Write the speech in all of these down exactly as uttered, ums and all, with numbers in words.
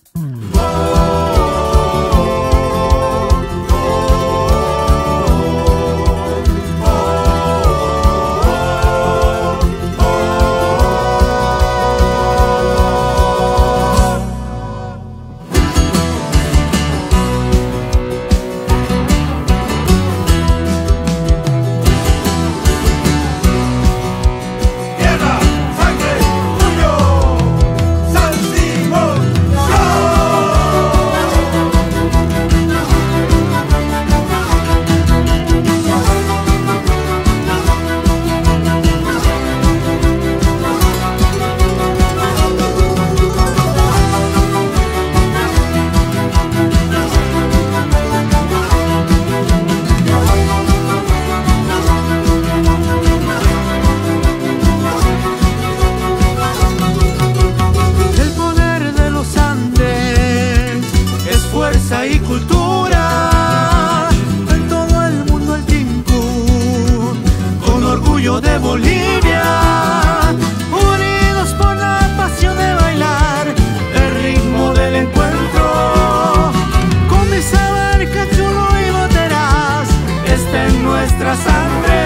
Y cultura en todo el mundo, el Tinku, con orgullo de Bolivia, unidos por la pasión de bailar el ritmo del encuentro. Con mi saber, cachulo y boteras está en nuestra sangre.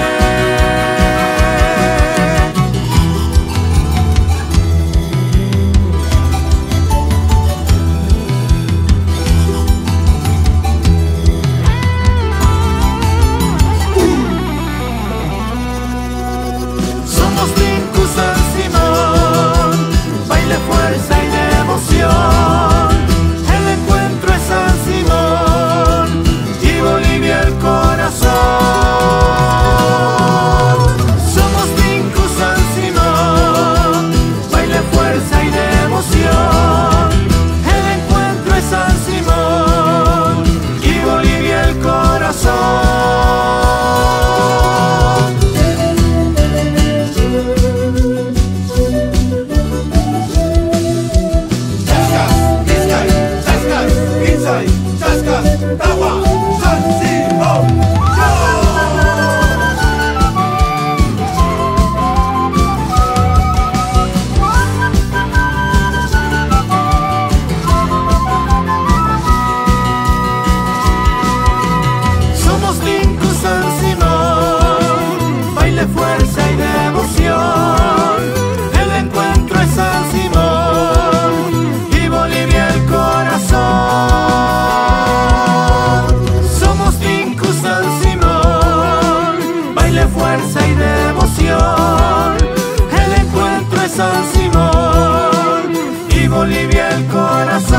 El encuentro es San Simón y Bolivia el corazón. Somos Tinku San Simón, baile, fuerza y devoción. El encuentro es San Simón y Bolivia el corazón. Fuerza y devoción, el encuentro es San Simón y Bolivia el corazón. Somos Tinku San Simón, baile, fuerza y devoción, el encuentro es San Simón y Bolivia el corazón.